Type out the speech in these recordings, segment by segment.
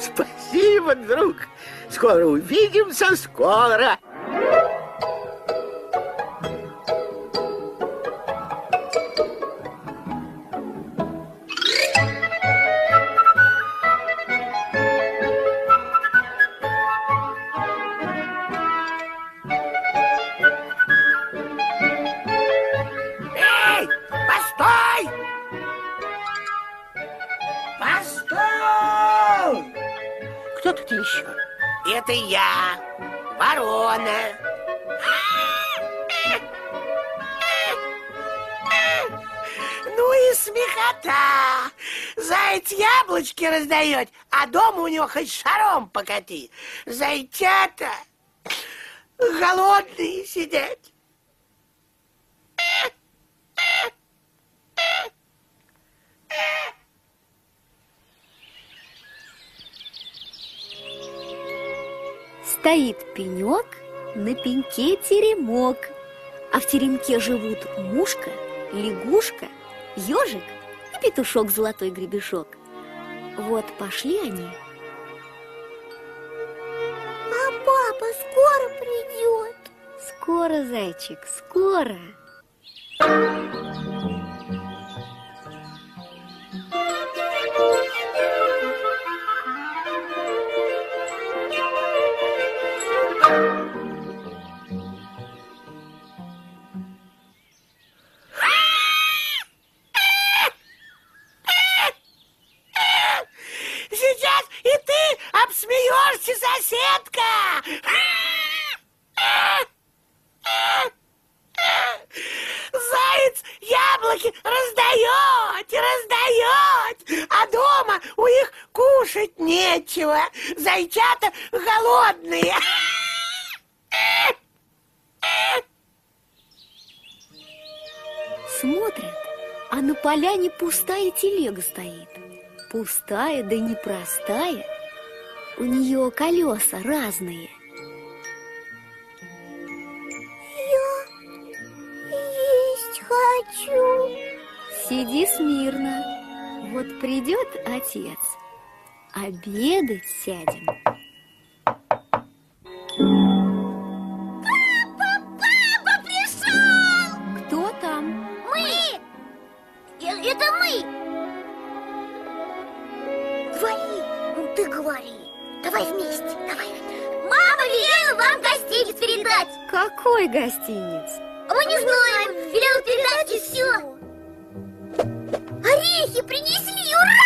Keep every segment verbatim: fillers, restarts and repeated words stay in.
Спасибо, друг. Скоро увидимся, скоро. Эй, постой! Постой! Кто тут еще? Это я, ворона. Ну и смехота. Заяц яблочки раздает, а дома у него хоть шаром покати. Зайчата голодные сидят. Стоит пенек, на пеньке теремок, а в теремке живут мушка, лягушка, ежик и петушок золотой гребешок. Вот пошли они. А папа скоро придет? Скоро, зайчик, скоро. Сейчас и ты обсмеешься, соседка! Заяц яблоки раздает и раздает, а дома у них кушать нечего. Зайчата голодные. Смотрят, а на поляне пустая телега стоит. Пустая, да непростая. У нее колеса разные. Я есть хочу. Сиди смирно. Вот придет отец, обедать сядем. Папа пришел! Кто там? Мы! Э- Это мы! Говори, ну ты говори. Давай вместе, давай. Мама велела вам гостиниц передать. Какой гостиниц? А мы не знаем. Велела передать и все. Орехи принесли, ура!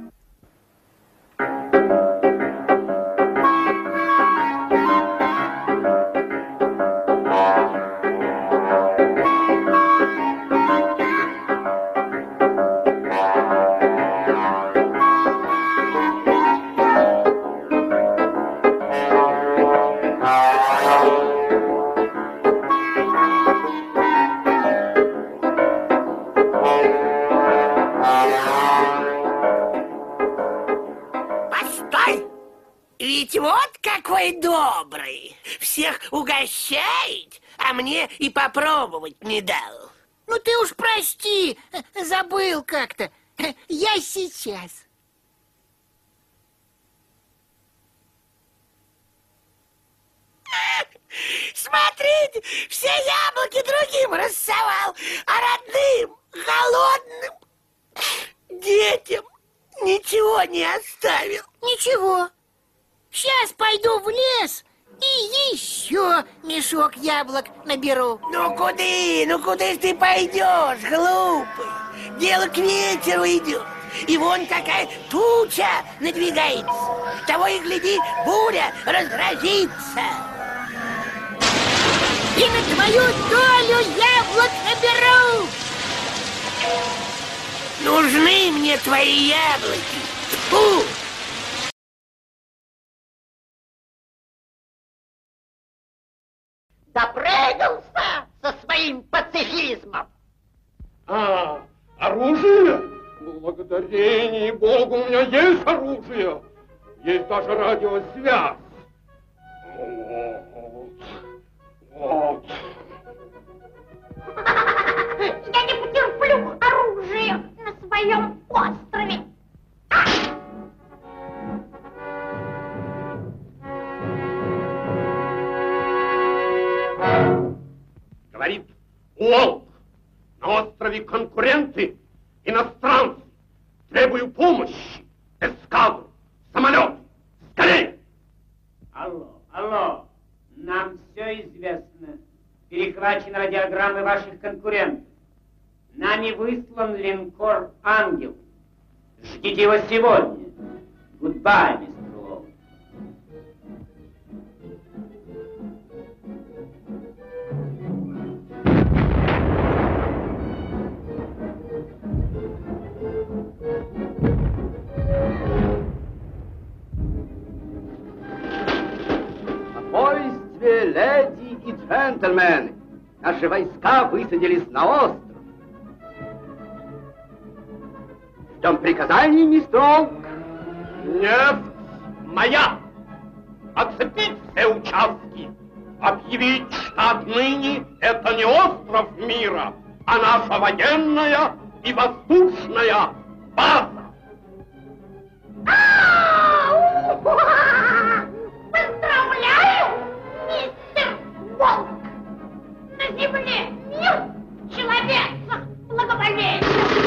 Постой! Ведь вот какой добрый. Всех угощает, а мне и попробовать не дал. Ну ты уж прости, забыл как-то. Я сейчас. Смотрите, все яблоки другим рассовал, а родным, голодным, детям ничего не оставил. Ничего. Сейчас пойду в лес и еще мешок яблок наберу. Ну куды, ну куда ж ты пойдешь, глупый? Дело к вечеру идет. И вон какая туча надвигается. Того и гляди, буря разразится. И на твою долю яблок наберу. Нужны мне твои яблоки. Фу! Допрыгался со своим пацифизмом. А, оружие? Благодарение Богу, у меня есть оружие. Есть даже радиосвязь. Вот. Вот. Я не потерплю оружие на своем острове. Уолк, на острове конкуренты, иностранцы. Требую помощи. Эскадру, самолеты. Скорее! Алло, алло. Нам все известно. Перехвачены радиограммы ваших конкурентов. Нами выслан линкор «Ангел». Ждите его сегодня. Гудбай, мистер Уолк. Спокойствие, леди и джентльмены. Наши войска высадились на остров. Ждем приказаний, мистер Уолк. Нефть моя. Оцепить все участки. Объявить, что отныне это не остров мира, а наша военная и воздушная база. Поздравляю, мистер Волк! На земле мир, человек благоволение!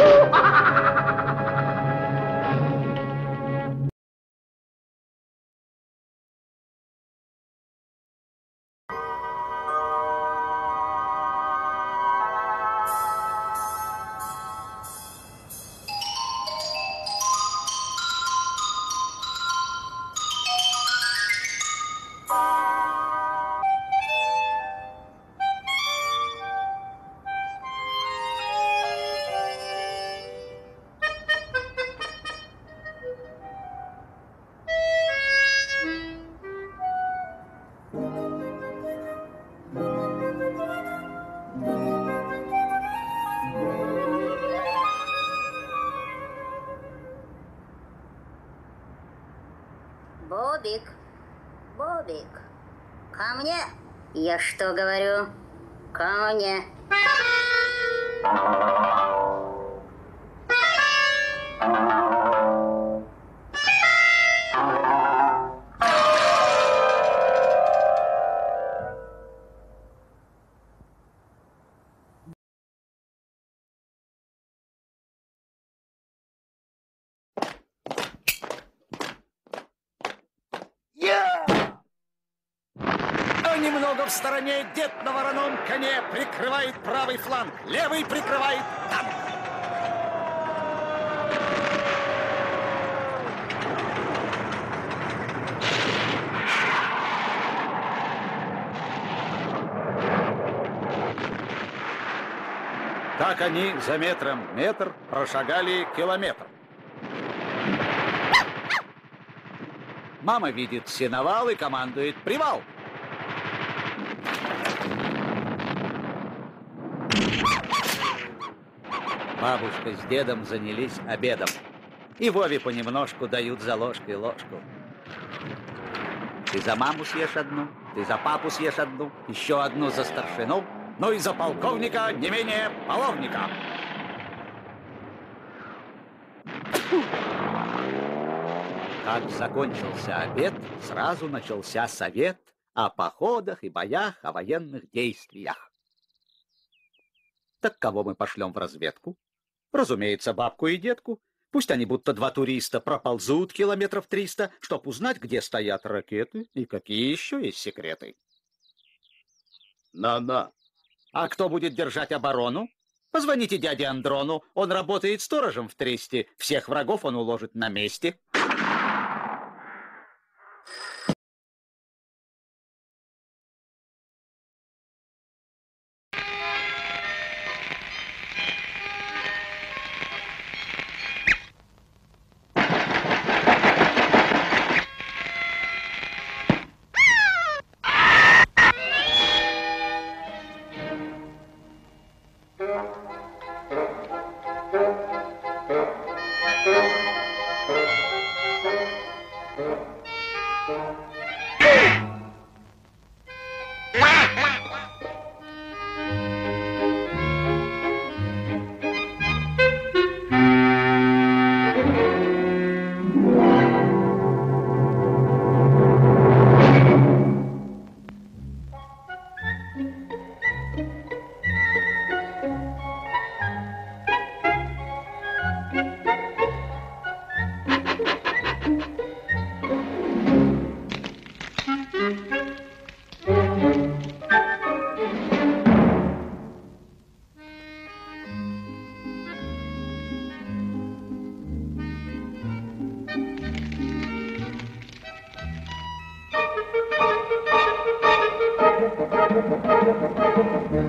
Бобик, Бобик, ко мне. Я что говорю? Ко мне. Немного в стороне дед на вороном коне прикрывает правый фланг, левый прикрывает танк. Так они за метром метр прошагали километр. Мама видит сеновал и командует «Привал!». Бабушка с дедом занялись обедом. И Вове понемножку дают за ложкой ложку. Ты за маму съешь одну, ты за папу съешь одну, еще одну за старшину, ну и за полковника не менее половника. Как закончился обед, сразу начался совет о походах и боях, о военных действиях. Так кого мы пошлем в разведку? Разумеется, бабку и детку. Пусть они будто два туриста проползут километров триста, чтоб узнать, где стоят ракеты и какие еще есть секреты. На-на. А кто будет держать оборону? Позвоните дяде Андрону, он работает сторожем в Тресте. Всех врагов он уложит на месте.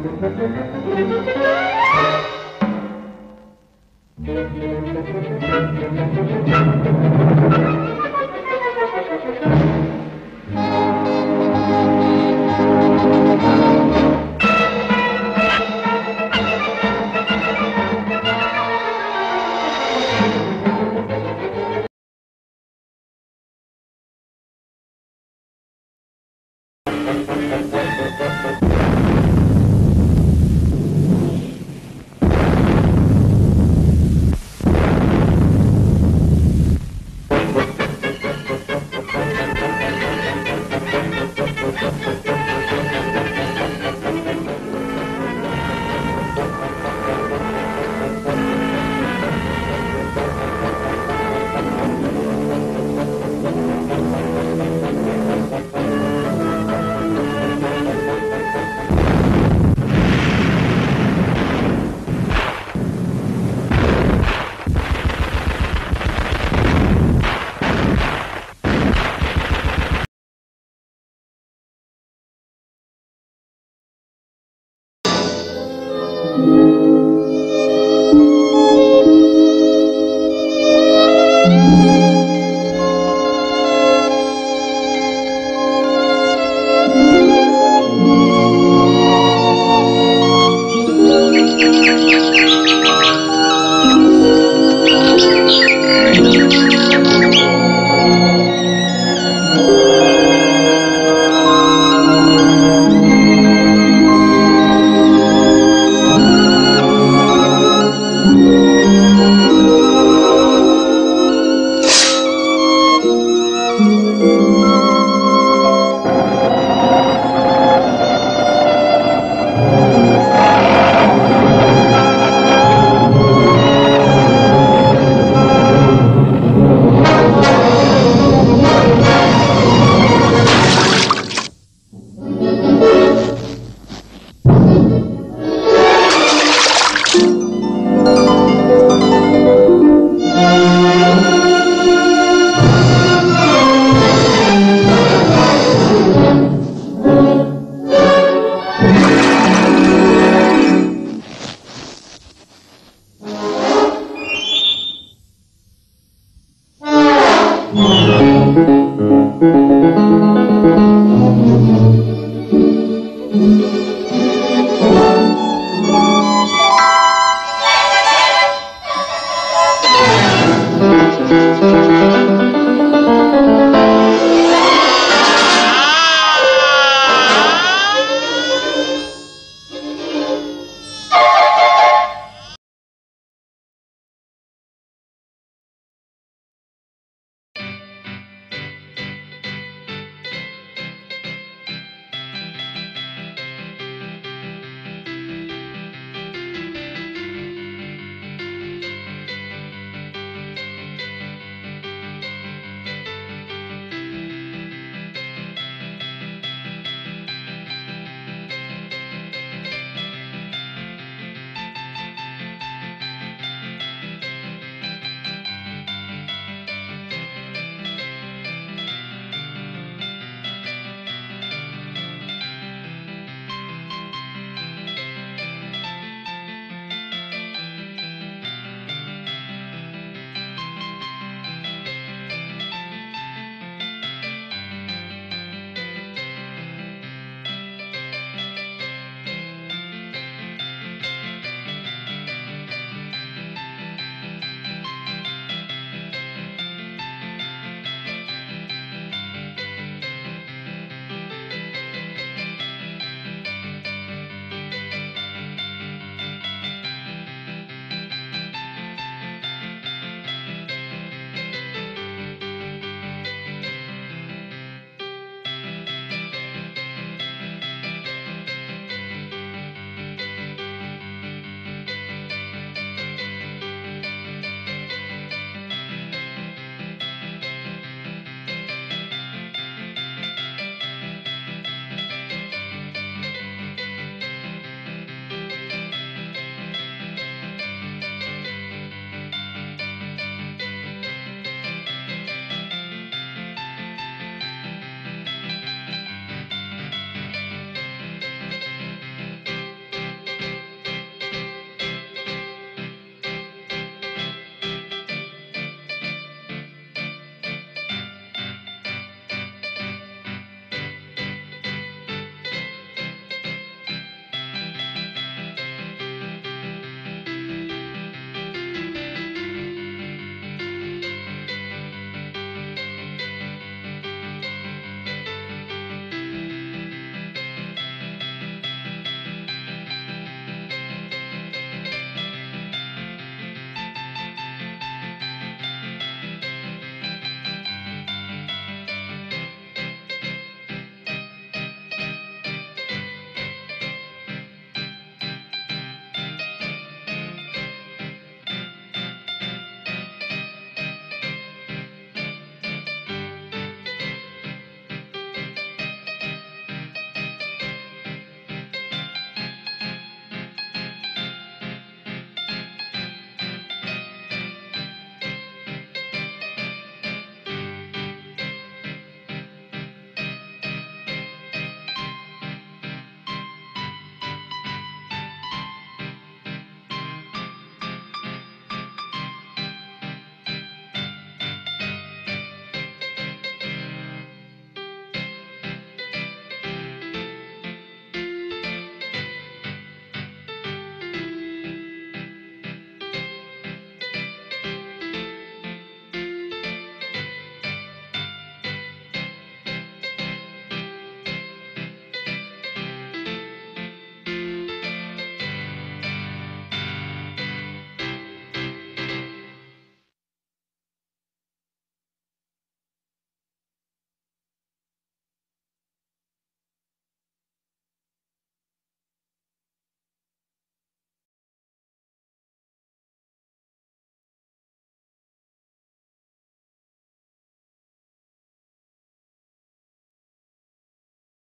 Thank you.